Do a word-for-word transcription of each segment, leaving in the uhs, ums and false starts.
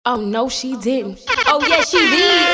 Oh no, she didn't. Oh yeah, she did.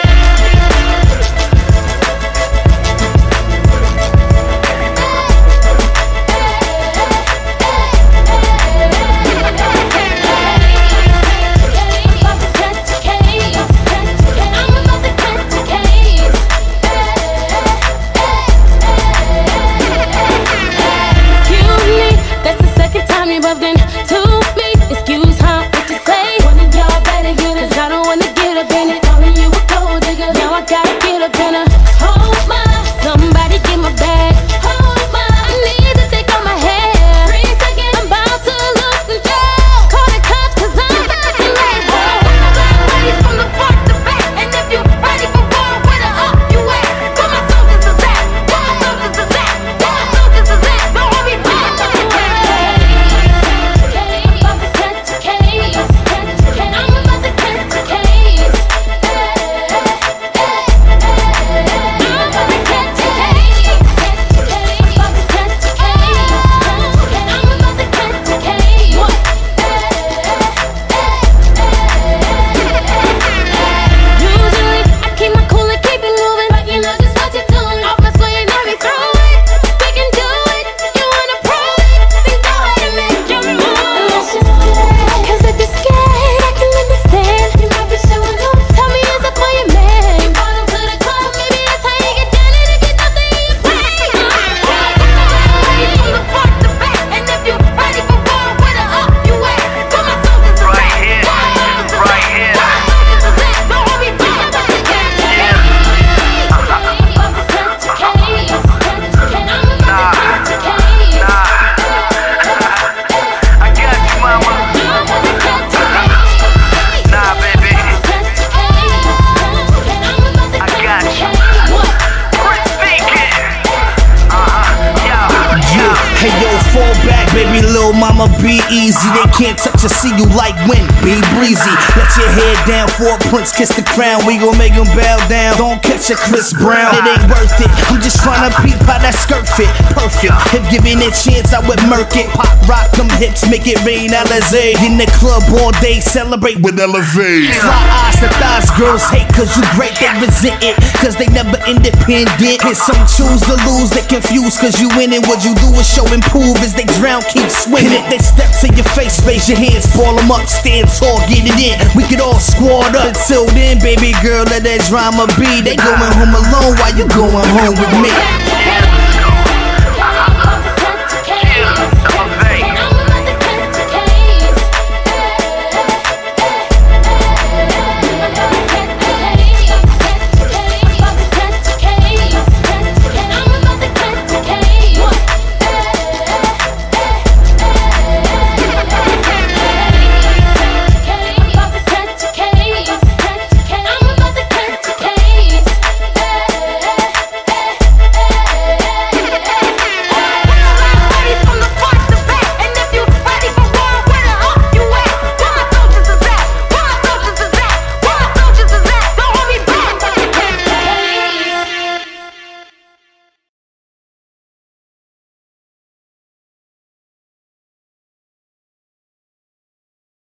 Baby, lil' mama, be easy. They can't touch or see you like wind, be breezy. Let your head down for a prince, kiss the crown. We gon' make them bow down. Don't catch a Chris Brown. It ain't worth it. I'm just tryna peep how that skirt fit. Perfect. If given a chance, I would murk it. Pop, rock them hips, make it rain. Alizé. In the club all day, celebrate with Elevate. Fly eyes, the thighs, girls hate cause you great. They resent it cause they never independent. Hit some choose to lose, they confused cause you winning. What you do is show and prove as they drown. Keep swimming. If they step to your face, raise your hands, ball them up, stand tall, get it in. We can all squad up. Until then, baby girl, let that drama be. They going home alone while you going home with me.